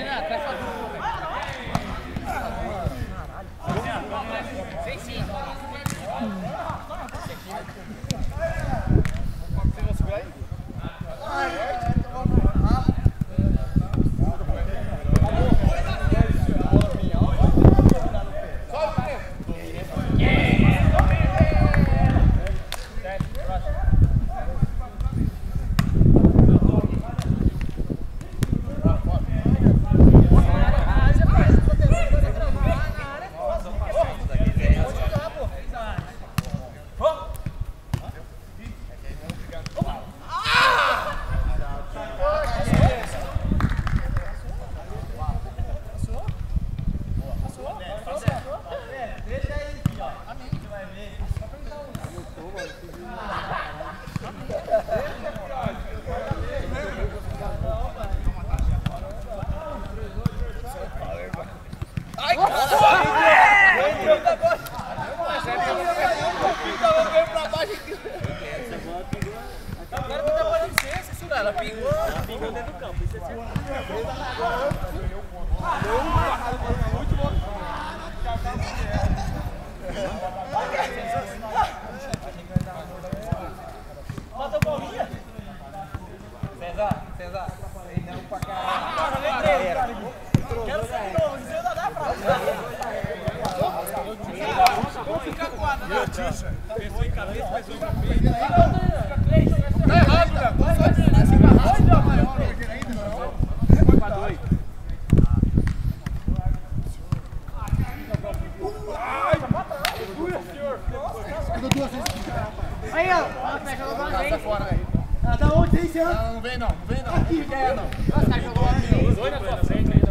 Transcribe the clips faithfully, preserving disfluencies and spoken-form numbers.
Aí, ó. Pega a bola aí. Fora, velho. Ah, da onde tem, senhor? Não, não vem não, não vem não. Aqui, não quer não. Nossa, cara, jogou aqui. Dois na sua frente ainda.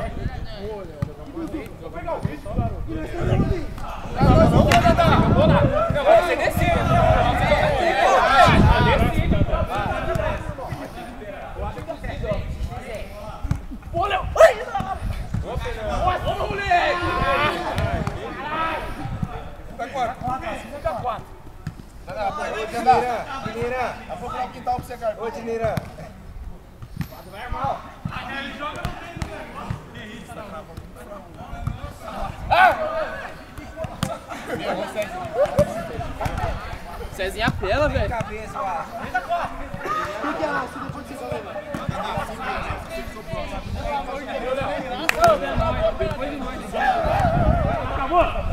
Vou pegar o bicho, garoto. Não, não, não, não, não. Vou lá. Não, você decide. Pô, Léo. Ô, moleque. Fica quatro. Fica quatro. Ô, Dinira, Dinira. Eu vou procurar o quintal pra você, cara. Ô, Dinira. Vai, irmão. Ele joga no meio do negócio. Que isso, tá travando. Cezinha apela, velho. Cabeça, ó. O que é lá? Se depois você vai levar. Depois de nós. Acabou?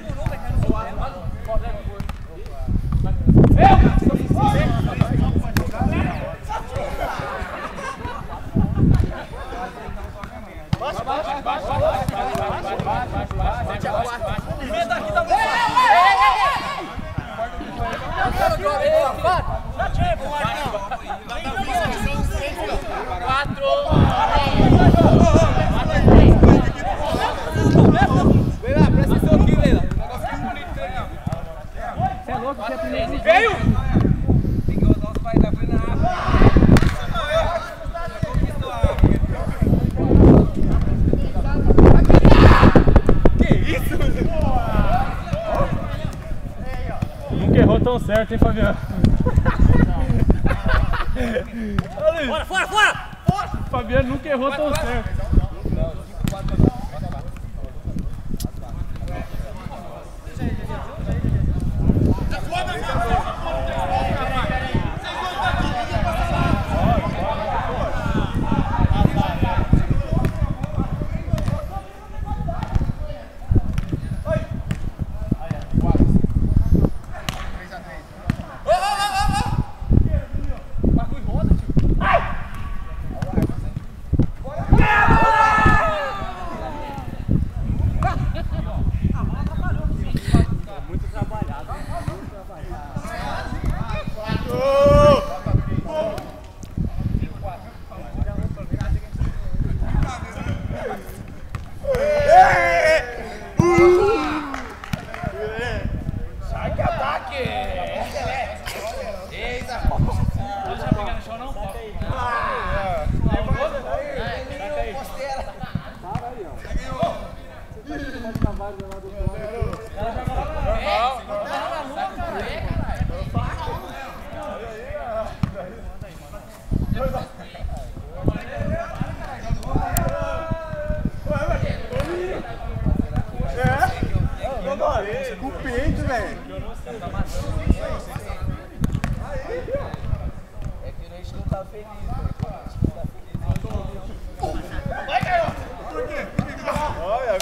Baixa, baixa, baixa, baixa, baixa. Inventa aqui também. Já tinha, quatro. Leila, presta atenção aqui, Leila. Você é louco, você é primeiro. Veio! Tem que rodar os pais da frente na água. Nunca errou tão certo, hein, Fabiano? Fora, fora, fora! Fabiano nunca errou tão certo. Com o peito, velho. É que a gente não tá feliz, velho. Vai, Caio! Olha,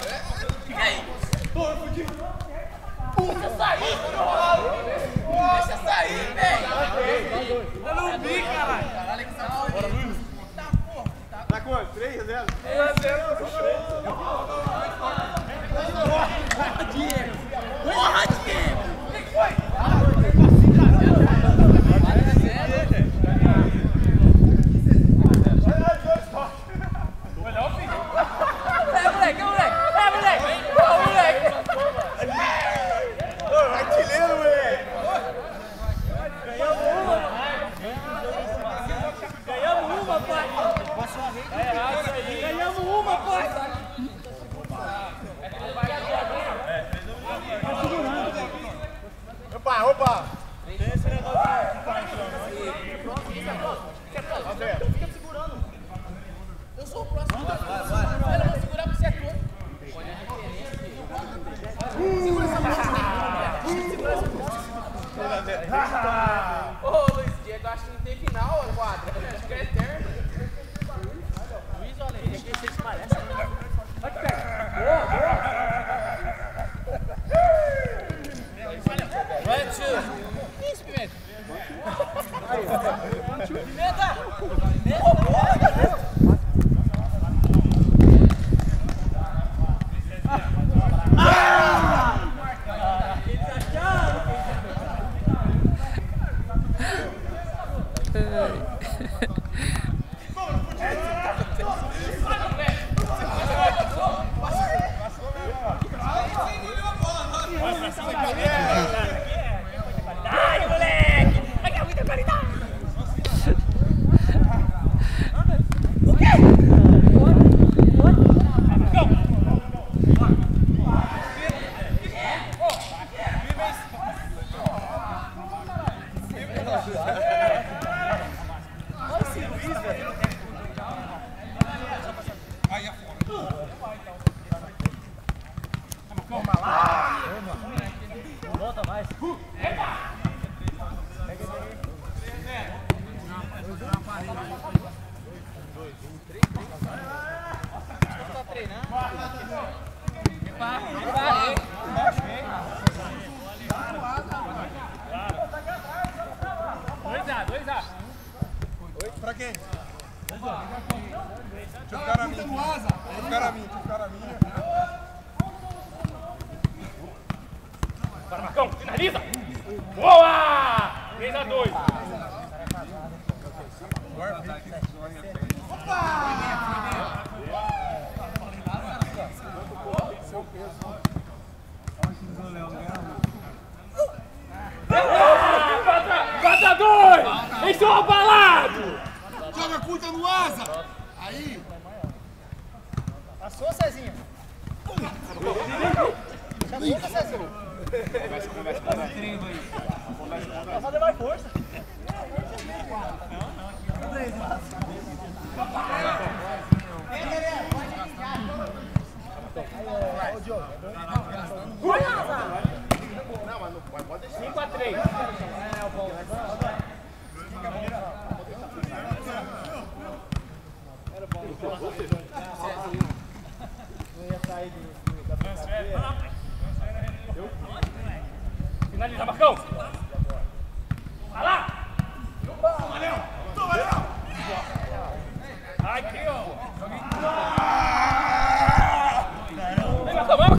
deixa sair, deixa sair, velho! Eu não vi, caralho! Bora, Luiz! Tá quanto? três a zero? três a zero! Porra, Diego! Porra, Diego! O que foi? Opa, opa! Tem esse negócio aí. Fica segurando. Eu sou o próximo. Vai, vai, vai. Eu vou segurar pro setor. Segura essa bola. Segura essa bola. Ô, Luiz, Diego, acho que não tem final a quadra. Acho que é eterno. Luiz, olha aí, aqui vocês parecem. Vai que pega. Boa, boa. One, two. Isso, Pimenta. Pimenta! Ai, moleque! Vai que é muita qualidade! O quê? Volta mais. Tá treinando? dois a, dois a. Pra quem? Deixa eu ficar na minha. Deixa eu ficar na minha, deixa eu ficar na minha. Bora, Marcão, finaliza! Boa! três a dois. quatro a dois! Eles são abalados! Joga curta no asa! Aí! Passou, Cezinha. Já fica, Cezinha. Conversa, conversa, conversa. Vai fazer mais força. cinco a três. Finaliza, Marcão!